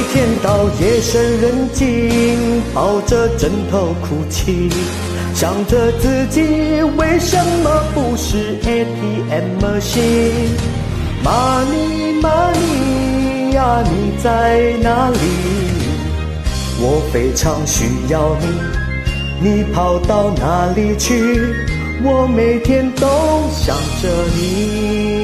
天到夜深人静，抱着枕头哭泣，想着自己为什么不是 ATM machine。 Money Money 呀，你在哪里？我非常需要你，你跑到哪里去？我每天都想着你。